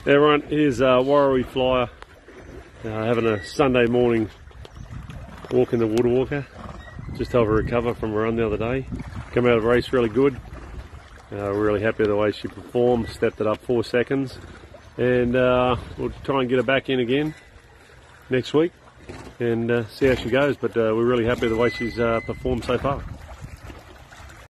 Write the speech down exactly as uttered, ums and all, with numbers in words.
Everyone, here's uh, WARRAWEE Flyer uh, having a Sunday morning walk in the water walker. Just helped her recover from a run the other day. Come out of the race really good. Uh, we're really happy with the way she performed, stepped it up four seconds. And uh, we'll try and get her back in again next week and uh, see how she goes. But uh, we're really happy with the way she's uh, performed so far.